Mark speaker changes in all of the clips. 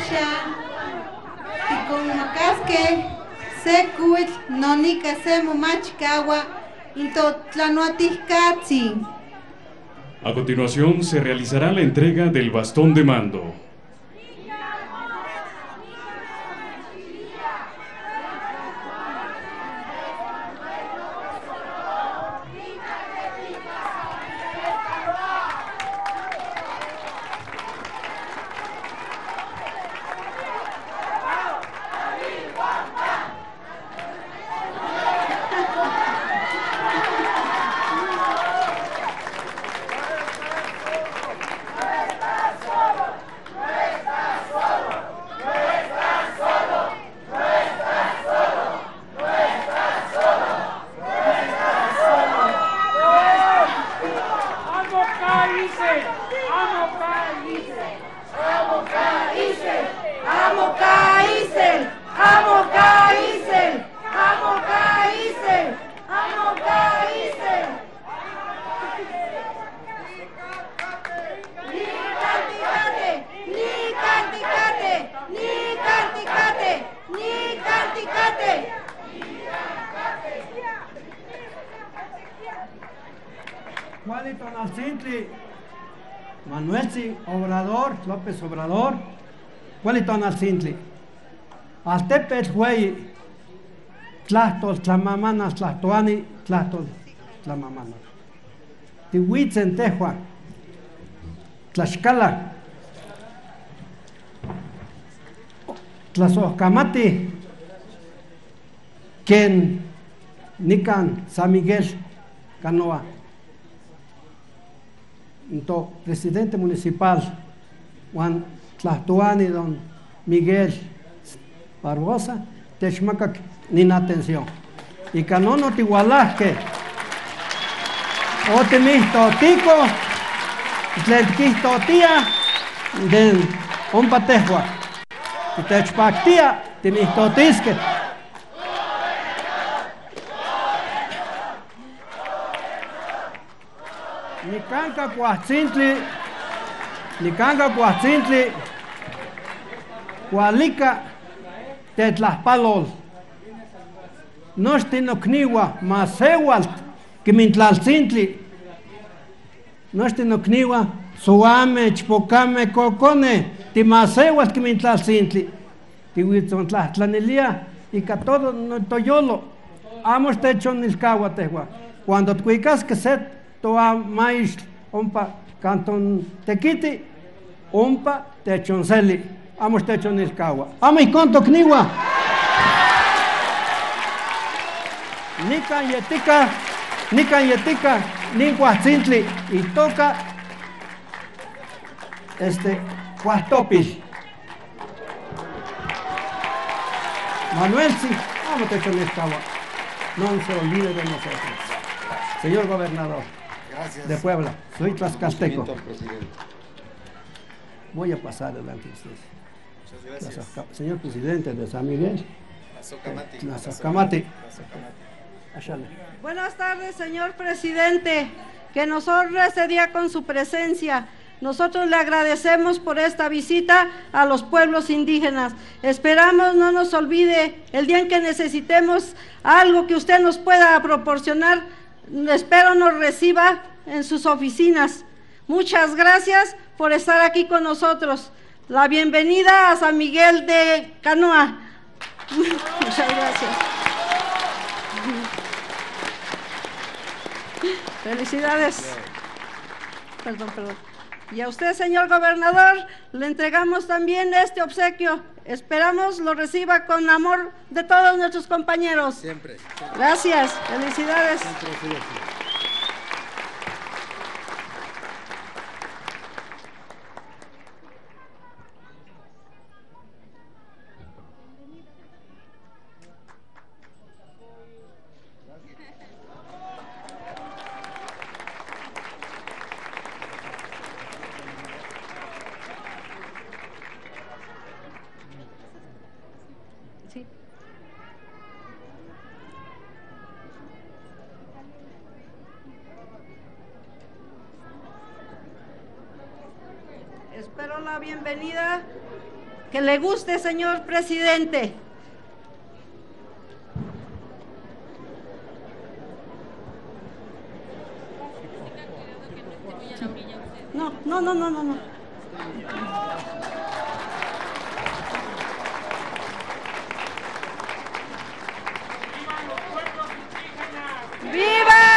Speaker 1: Asha, ticonmacasque, se cuitl, nonica se momachcawa, into tlanoatiscatzi.
Speaker 2: A continuación se realizará la entrega del bastón de mando.
Speaker 3: Manuel Obrador, López Obrador, Hueliton Alcintli, Altepet Huey, Tlahtol, Tlamamanas, Tlahtoani, Tlahtol, Tlamamanas, Tihuitzen, Tehua, Tlaxcala, Tlazocamati, Ken, Nican, San Miguel, Canoa. Entonces, presidente municipal, Juan Tlahtoani, don Miguel Barbosa, techmaca ni atención. Y canono tihualasque, o temisto tico, tletquisto tía, den ompatehua, y techpactia, temisto tisque. Nicanca Cuatzintli, Cualica, Tetlaspalol, Nostinocniwa, Masewalt, Quimintlalcintli, Nostinocniwa, Suame, Chpocame, Cocone, Timasewalt, Quimintlalcintli, Tihuitzontlanilia, y que todo no toyolo, amos techo nilcagua tehua. Cuando tuicas que set, toa mais ompa canton tequiti, ompa techonseli, amos techon nilcagua. Amo y conto kniwa. Nican yetica, nincuatzintli, y toca cuastopis. Manuel, sí, amo techon nilcagua. No se olvide de nosotros. Señor gobernador.
Speaker 4: Gracias.
Speaker 3: De Puebla, soy tlaxcalteco.
Speaker 4: Presidente.
Speaker 3: Voy a pasar adelante ustedes.
Speaker 4: Muchas gracias.
Speaker 3: Señor presidente de San Miguel,
Speaker 4: Tlazocamati.
Speaker 5: Buenas tardes, señor presidente, que nos honra este día con su presencia. Nosotros le agradecemos por esta visita a los pueblos indígenas. Esperamos no nos olvide el día en que necesitemos algo que usted nos pueda proporcionar. Espero nos reciba en sus oficinas. Muchas gracias por estar aquí con nosotros. La bienvenida a San Miguel de Canoa. Muchas gracias. Felicidades. Perdón. Y a usted, señor gobernador, le entregamos también este obsequio. Esperamos lo reciba con amor de todos nuestros compañeros.
Speaker 4: Siempre.
Speaker 5: Gracias. Felicidades. Sí. Espero la bienvenida que le guste, señor presidente. No. ¡Viva!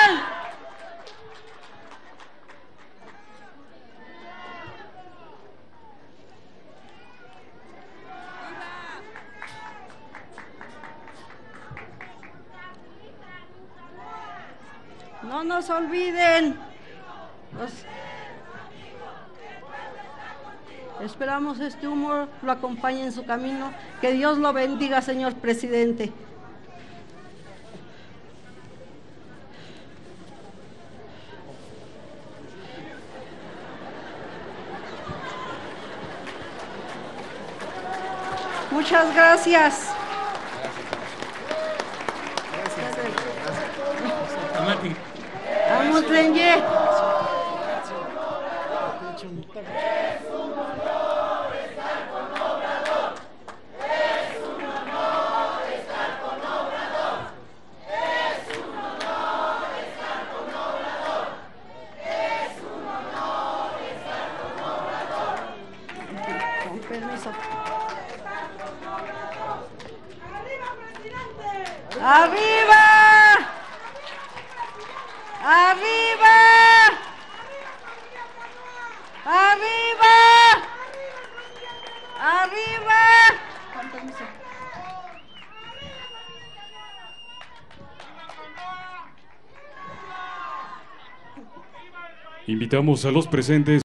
Speaker 5: No nos olviden. Esperamos este humor lo acompañe en su camino. Que Dios lo bendiga, señor presidente. Muchas gracias. Vamos, Renye. Con permiso. ¡Arriba! ¡Arriba! ¡Arriba! ¡Arriba! Con permiso.
Speaker 2: Invitamos a los presentes